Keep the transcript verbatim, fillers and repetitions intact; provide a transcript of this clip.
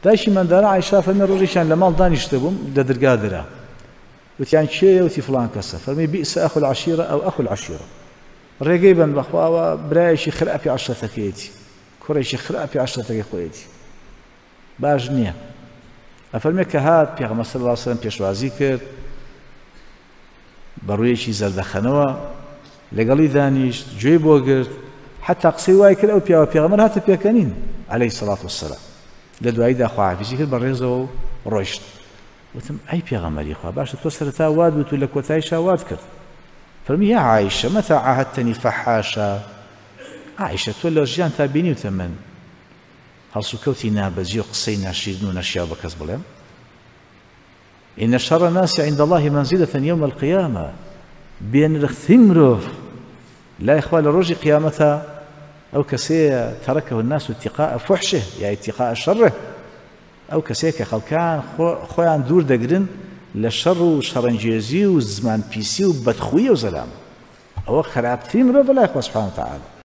دایشی مندانە عایشا فەرمێ ڕۆژێکیان لە ماڵ دانیشتە بووم لە دەرگا دەرا وتیان کێیە وتی فڵان کەسە فەرمی بئس ئەخو العەشیرە ئەو ئەخو العەشیرە ڕێگەی بن بەخواوە برایەکی خراپی عەشرەتەکەیەتی کوڕێکی خراپی عەشرەتەکەی خۆیەتی باش نییە ئەفەرمێ کە هات پێغەمبەر صلی الله علیه و سلم پێشوازی کرد بە ڕوویەکی زەردەخەنەوە لەگەڵی دانیشت گوێی بۆ گرت حتا قسەی وای کرد ئەو پیاوە پێغەمبەر هاتە پێکەنین عەلەیهی سەڵات وەسەلام لە دواییدا خواحافیزی کرد بە ڕێزەوە ڕۆیشت وتم ئەی پێغەمبەری خوا باشە تۆ سەرەتا وات بوویت و لە کۆتاییشا وات کرد فەرمی یا عایشە مەتى عاهدتنی فەحاشە عایشە تۆ لە ژیان تا بینیوتە من هەڵسوکەوتی نابەجی و قسەی ناشیرن و نەشیا بە کەس بڵێم إن شر الناس عند الله منزلة يوم القيامة بێنرخترین مرۆڤ لا إخوة لروج قيامتها أو كسي تركه الناس اتقاء فحشه يعني اتقاء شره أو كسي كخلكان خوان دور دقرن لشر وشرنجيزي وزمان بيسي وبدخوية وزلام أو خرابتين مرۆڤ لا إخوة سبحانه وتعالى